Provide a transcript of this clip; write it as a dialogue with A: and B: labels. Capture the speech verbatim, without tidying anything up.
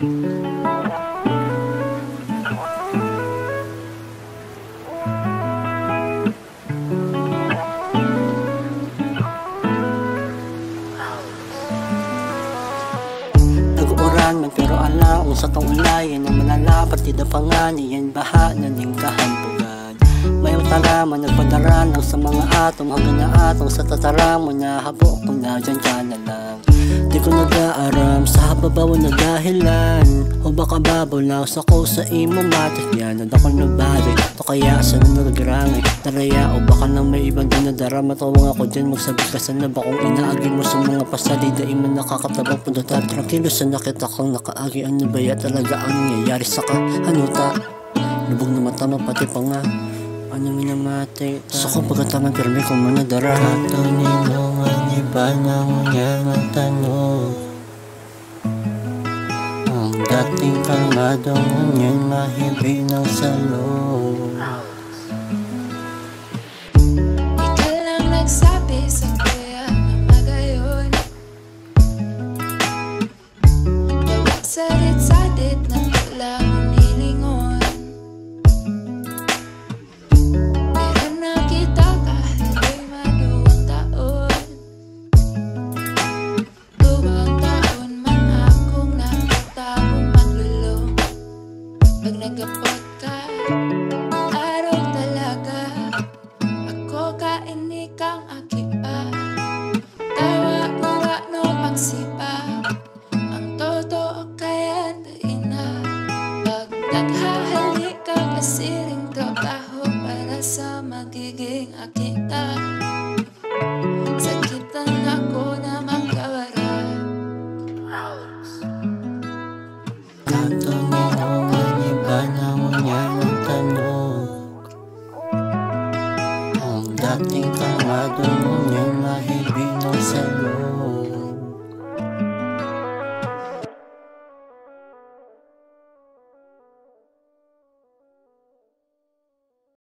A: Nag-uuran man pero ala kung sa taulay yan ang manala partida pa nga niyan baha na ning kahambugan. May utara man nagpadaran ang sa mga atong hanggang na atong sa tatara mo na habok kung na dyan ka na lang. Di ko nag-aaram sa hababaw na dahilan o baka babulaw sa ko sa imo matik yan at ako nagbalik to kaya sa nagrangi naraya o baka nang may ibang dinadara matawang ako dyan magsabi ka sana ba kung inaagi mo sa mga pasalida iman nakakatabang pundotar tranquilo sa nakita kang nakaagi ano ba ya talaga ang nangyayari sa kahanuta lubog na mata mo pati pa nga ano minamati so kung pagkataman pirmi kung manadara
B: katunilungan iba na ngunyan ang tanong ang dating kalmadong ngunyan mahibig ng salong.
C: Ikaw lang nagsabi sa kuya na magayon gawag sarit-sarit na wala mong nilingon. Pero nakita kahit ay maduwang taon duwang taon man akong nakita mong maglulong. Pag nagkapot ka araw talaga ako kaini kang akipa tawa uwa no pagsipa ang totoo kaya na pag naghahalik ka kasiring trabaho para sa magiging akita sakitan ako na magkawara.
B: Katunilungan iba na ngunyan ang tanong ang dating kalmadong